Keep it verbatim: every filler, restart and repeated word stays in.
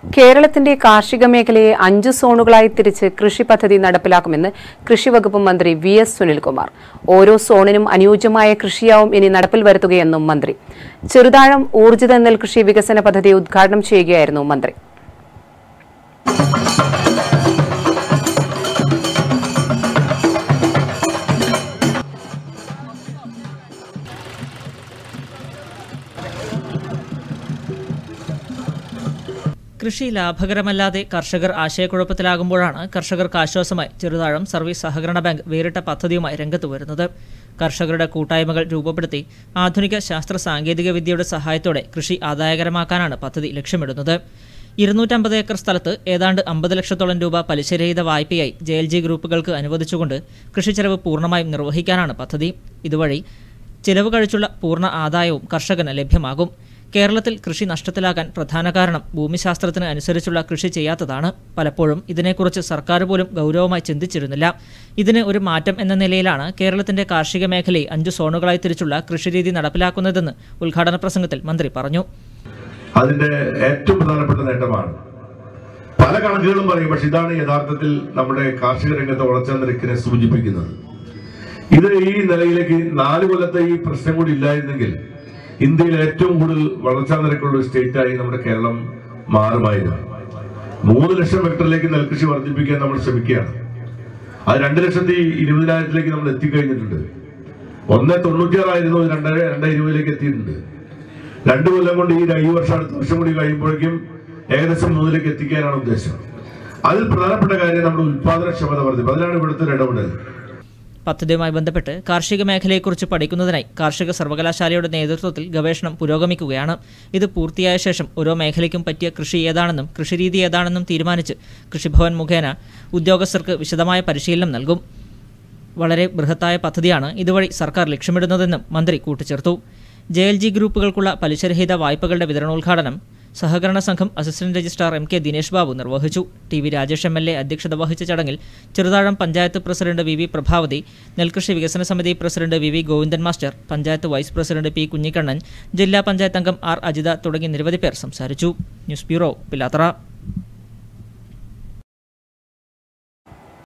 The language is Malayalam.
കേരളത്തിന്റെ കാർഷിക മേഖലയെ അഞ്ച് സോണുകളായി തിരിച്ച് കൃഷി പദ്ധതി നടപ്പിലാക്കുമെന്ന് കൃഷിവകുപ്പ് മന്ത്രി വി എസ് സുനിൽകുമാർ. ഓരോ സോണിനും അനുയോജ്യമായ കൃഷിയാവും ഇനി നടപ്പിൽ വരുത്തുകയെന്നും മന്ത്രി. ചെറുതാഴം ഊർജിത നെൽകൃഷി വികസന പദ്ധതി ഉദ്ഘാടനം ചെയ്യുകയായിരുന്നു മന്ത്രി. കൃഷി ലാഭകരമല്ലാതെ കർഷകർ ആശയക്കുഴപ്പത്തിലാകുമ്പോഴാണ് കർഷകർക്ക് ആശ്വാസമായി ചെറുതാഴം സർവീസ് സഹകരണ ബാങ്ക് വേറിട്ട പദ്ധതിയുമായി രംഗത്ത് വരുന്നത്. കർഷകരുടെ കൂട്ടായ്മകൾ രൂപപ്പെടുത്തി ആധുനിക ശാസ്ത്ര സാങ്കേതിക വിദ്യയുടെ സഹായത്തോടെ കൃഷി ആദായകരമാക്കാനാണ് പദ്ധതി ലക്ഷ്യമിടുന്നത്. ഇരുന്നൂറ്റമ്പത് ഏക്കർ സ്ഥലത്ത് ഏതാണ്ട് അമ്പത് ലക്ഷത്തോളം രൂപ പലിശരഹിത വായ്പയായി ജെ എൽ ജി ഗ്രൂപ്പുകൾക്ക് അനുവദിച്ചുകൊണ്ട് കൃഷിച്ചെലവ് പൂർണ്ണമായും നിർവഹിക്കാനാണ് പദ്ധതി. ഇതുവഴി ചിലവ് കഴിച്ചുള്ള പൂർണ്ണ ആദായവും കർഷകന് ലഭ്യമാകും. കേരളത്തിൽ കൃഷി നഷ്ടത്തിലാകാൻ പ്രധാന കാരണം ഭൂമിശാസ്ത്രത്തിന് അനുസരിച്ചുള്ള കൃഷി ചെയ്യാത്തതാണ്. പലപ്പോഴും ഇതിനെക്കുറിച്ച് സർക്കാർ പോലും ഗൗരവമായി ചിന്തിച്ചിരുന്നില്ല. ഇതിന് ഒരു മാറ്റം എന്ന നിലയിലാണ് കേരളത്തിന്റെ കാർഷിക മേഖലയെ അഞ്ചു സോണുകളായി തിരിച്ചുള്ള കൃഷിരീതി നടപ്പിലാക്കുന്നതെന്ന് ഉദ്ഘാടന പ്രസംഗത്തിൽ മന്ത്രി പറഞ്ഞു. അതിന്റെ ഏറ്റവും പ്രധാനപ്പെട്ട നേട്ടമാണ്. പല കണക്കുകളും പറയും, പക്ഷെ ഇതാണ് യഥാർത്ഥത്തിൽ നമ്മുടെ കാർഷിക രംഗത്തെ വളർച്ചാ നിരക്കിനെ സൂചിപ്പിക്കുന്നത്. ഇത് ഈ നിലയിലേക്ക് നാല് കൊല്ലത്തെ ഈ പ്രശ്നം കൂടി ഇല്ലായിരുന്നെങ്കിൽ ഇന്ത്യയിൽ ഏറ്റവും കൂടുതൽ വളർച്ചാ നിരക്കുള്ള ഒരു സ്റ്റേറ്റായി നമ്മുടെ കേരളം മാറുമായിരുന്നു. മൂന്ന് ലക്ഷം ഹെക്ടറിലേക്ക് നെൽകൃഷി വർദ്ധിപ്പിക്കാൻ നമ്മൾ ശ്രമിക്കുകയാണ്. അത് രണ്ട് ലക്ഷത്തി ഇരുപതിനായിരത്തിലേക്ക് നമ്മൾ എത്തിക്കഴിഞ്ഞിട്ടുണ്ട്. ഒന്ന് തൊണ്ണൂറ്റിയാറായിരുന്നു, രണ്ടര രണ്ട ഇരുപതിലേക്ക് എത്തിയിട്ടുണ്ട്. രണ്ടു കൊല്ലം കൊണ്ട് ഈ ഈ വർഷം അടുത്ത വർഷം കൂടി കഴിയുമ്പോഴേക്കും ഏകദേശം മൂന്നിലേക്ക് എത്തിക്കാനാണ് ഉദ്ദേശം. അതിൽ പ്രധാനപ്പെട്ട കാര്യം നമ്മുടെ ഉത്പാദനക്ഷമത വർദ്ധിപ്പ്. അതിലാണ് ഇവിടുത്തെ ഒരു ഇടപെടൽ. പദ്ധതിയുമായി ബന്ധപ്പെട്ട് കാർഷിക മേഖലയെക്കുറിച്ച് പഠിക്കുന്നതിനായി കാർഷിക സർവകലാശാലയുടെ നേതൃത്വത്തിൽ ഗവേഷണം പുരോഗമിക്കുകയാണ്. ഇത് പൂർത്തിയായ ശേഷം ഓരോ മേഖലയ്ക്കും പറ്റിയ കൃഷി ഏതാണെന്നും കൃഷിരീതി ഏതാണെന്നും തീരുമാനിച്ച് കൃഷിഭവൻ മുഖേന ഉദ്യോഗസ്ഥർക്ക് വിശദമായ പരിശീലനം നൽകും. വളരെ ബൃഹത്തായ പദ്ധതിയാണ് ഇതുവഴി സർക്കാർ ലക്ഷ്യമിടുന്നതെന്നും മന്ത്രി കൂട്ടിച്ചേർത്തു. ജെ എൽ ജി ഗ്രൂപ്പുകൾക്കുള്ള പലിശരഹിത വായ്പകളുടെ വിതരണോദ്ഘാടനം സഹകരണ സംഘം assistant registrar M K Dinesh Babu നിർവഹിച്ചു. T V Rajesh M L A അധ്യക്ഷത വഹിച്ച ചടങ്ങിൽ Cheruthazham panchayat president V V Prabhavathi, നെൽകൃഷി വികസന സമിതി president V V Govindan master, panchayat vice president P Kunhikannan, ജില്ലാ പഞ്ചായത്ത് അംഗം ആർ അജിത തുടങ്ങി നിരവധി പേർ സംസാരിച്ചു. News bureau, Pilathara.